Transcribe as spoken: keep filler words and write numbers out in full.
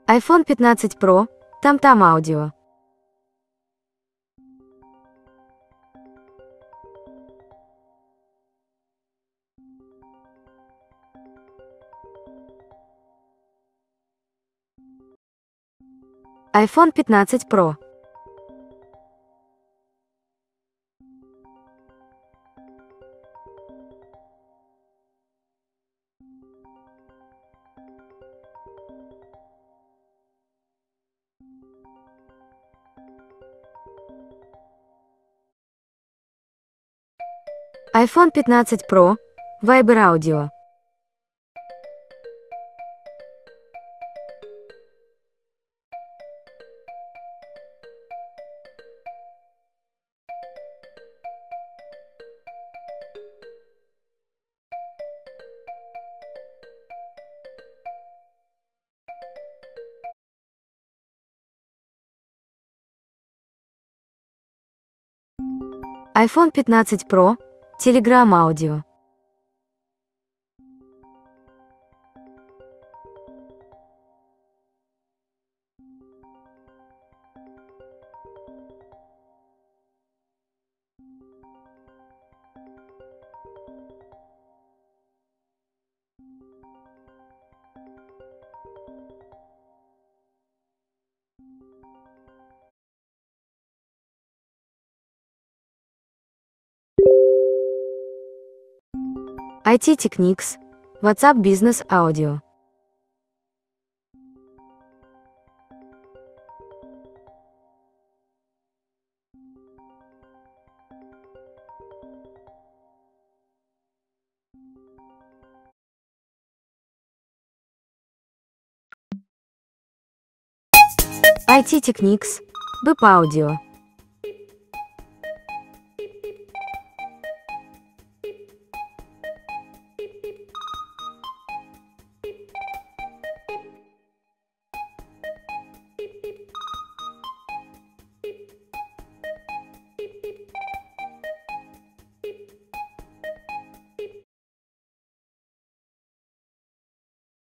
iPhone пятнадцать Pro, TamTam Audio. iPhone пятнадцать Pro. iPhone пятнадцать Pro, Viber Audio. iPhone пятнадцать Pro, Telegram Audio. ай ти Techniques, WhatsApp Business Audio. ай ти Techniques, би ай пи Audio.